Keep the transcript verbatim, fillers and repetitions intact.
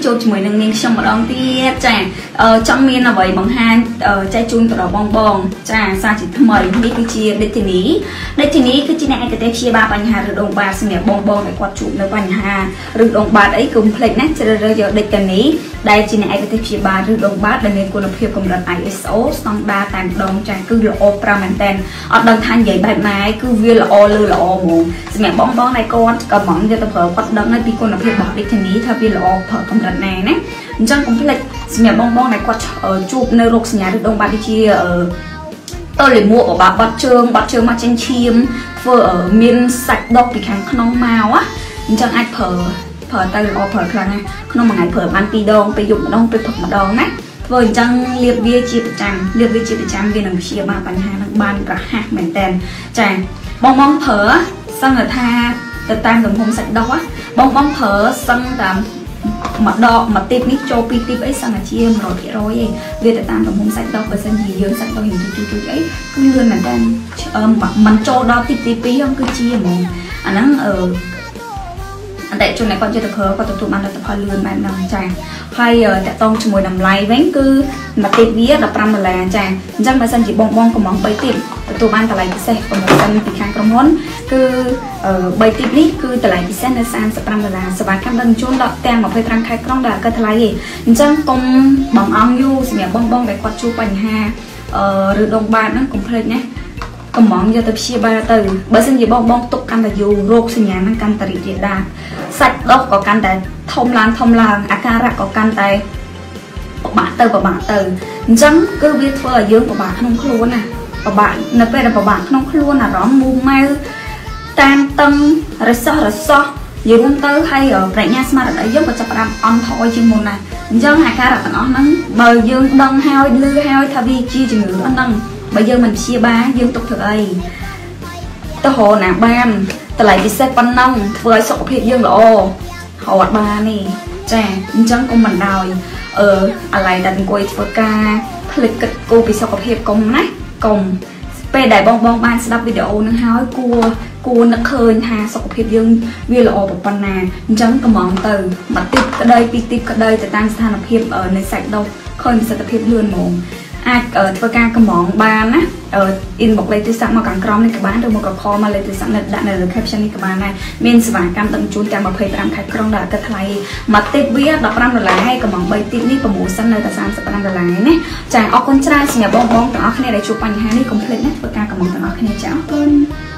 ជួបជាមួយនឹងនាងខ្ញុំម្ដងទៀតចាចង់មានអ្វីបង្ហាញចែកជូនទៅដល់បងបងចាសារជាថ្មីនេះគឺជាដេតនីដេតនីគឺជាអ្នកឯកទេសព្យាបាលបញ្ហាឬដងបាតសម្រាប់បងបងដែលគាត់ជួបនៅបញ្ហាឬដងបាតអីកុំភ្លេចណាជ្រើសរើសយកដេតនីដែលជាអ្នកឯកទេសព្យាបាលឬដងបាតដែលមានគុណភាពកម្រិត I S O ស្តង់ដារតែម្ដងចាគឺល្អប្រាំមែនតើអត់ដឹងថានិយាយបែបណាគឺវាល្អលើល្អហ្មងសម្រាប់បងបងដែលគាត់កំងយកទៅប្រើគាត់ដឹងនៅពីគុណភាពរបស់ដេតនីថាវាល្អប្រើកម្រិតណាណាអញ្ចឹងកុំភ្លេចសម្រាប់បងបងដែលគាត់ជួបនៅរោគសញ្ញាឬដងបាតដូចជាតលិមួកបបាក់បាត់ជើងបាត់ជើងមកចេញឈាមធ្វើមានសាច់ដុកពីខាងក្នុងមកអញ្ចឹងអាចប្រើប្រើទៅល្អប្រើខ្លាំងណាក្នុងមួយថ្ងៃប្រើបានពីរដងពេលយប់ម្ដងពេលព្រឹកម្ដងណាធ្វើអញ្ចឹងលាបវាជាប្រចាំលាបវាជាប្រចាំវានឹងព្យាបាលបញ្ហានឹងបានរហ័សមែនតើចាបងបងប្រើសឹងថាទៅតាមទំហំសាច់ដុះបងបងប្រើសឹងតាមមកដកមកទីបនេះចូលពីទីបអីសឹងតែជា một trăm phần trăm ឯងវាទៅតាមទំហំសាច់ដុះបើសិនជាយើងសាច់ដុះយើងជួយជួយអីគឺលឿនមែនតើមិនចូលដល់ទីទីពីរហ្នឹងគឺជាហ្មងអាហ្នឹងអឺអន្តរជនគាត់ចិត្តទៅប្រើគាត់ទទួលបានលទ្ធផលលឿនបែបហ្នឹងចាហើយតកតងជាមួយតម្លៃវិញគឺមួយទីបវាដប់ប្រាំដុល្លារចាអញ្ចឹងបើសិនជាបងបងកំងបីទីបទទួលបានតម្លៃពិសេសប្រម៉ូសិនពីខាងក្រុមហ៊ុនគឺបីទីបនេះគឺតម្លៃពិសេសនៅសាមសិបប្រាំដុល្លារសេវាកម្មដឹកជញ្ជូនដល់ទាំងยี่สิบห้าខែក្រុងដែលកើតថ្លៃទេអញ្ចឹងកុំបងអង្គយូរសម្រាប់បងបងដែលគាត់ជួបបញ្ហាឬដងបាតហ្នឹងកុំភ្លេចណាកំងយកទៅព្យាបាលទៅបើសិនជាបងបងទុកកាន់តែយូររោគសញ្ញាហ្នឹងកាន់តែរីករាលដាលសាច់ដុះក៏កាន់តែធំឡើងធំឡើងអាការៈក៏កាន់តែពិបាកទៅពិបាកទៅអញ្ចឹងគឺវាធ្វើឲ្យយើងពិបាកក្នុងខ្លួនណាពិបាកនៅពេលដែលពិបាកក្នុងខ្លួនអារម្មណ៍មូម៉ៅតានតឹងរសោះរសោះនិយាយរួមទៅហើយប្រាជ្ញាស្មារតីយើងក៏ចាប់ផ្ដើមអន់ថយជាងមុនណាអញ្ចឹងអាការៈទាំងអស់ហ្នឹងបើយើងដឹងហើយឮហើយថាវាជាជំងឺហ្នឹងបើយើងមិនព្យាបាលយើងទុកធ្វើអីទៅរកណាបានតម្លៃពិសេសប៉ុណ្ណឹងធ្វើឲ្យសុខភាពយើងល្អហត់បាននេះចាអញ្ចឹងកុំមិនដោយអឺអាឡ័យតែអង្គុយធ្វើការភ្លេចគិតគូរពីសុខភាពកុំណាកុំពេលដែលបងបងបានស្ដាប់វីដេអូនឹងហើយគួរគួរនឹកឃើញថាសុខភាពយើងវាល្អប៉ុណ្ណាអញ្ចឹងកំងទៅមួយទីបក្តីពីរទីបក្តីទៅតាមស្ថានភាពនៃសាច់ដុះឃើញប្រសិទ្ធភាពលឿនហ្មងអាចធ្វើការកំងបានណាអ៊ីនបុកលេខទូរស័ព្ទមកខាងក្រោមនេះក៏បានឬមកក៏ខលមកលេខទូរស័ព្ទដាក់នៅលើ caption នេះក៏បានដែរមានសេវាកម្មដឹកជញ្ជូនទាំងยี่สิบห้าខែក្រុងដែលកើតថ្លៃមួយទីបវាដប់ប្រាំដុល្លារហើយកំងបីទីបនេះប្រម៉ូសិននៅតែសាមសិបប្រាំដុល្លារណាចាអរគុណច្រើនសម្រាប់បងបងទាំងអស់គ្នាដែលជួបបញ្ហានេះកុំភ្លេចណាធ្វើការកំងទាំងអស់គ្នាចាអរគុណ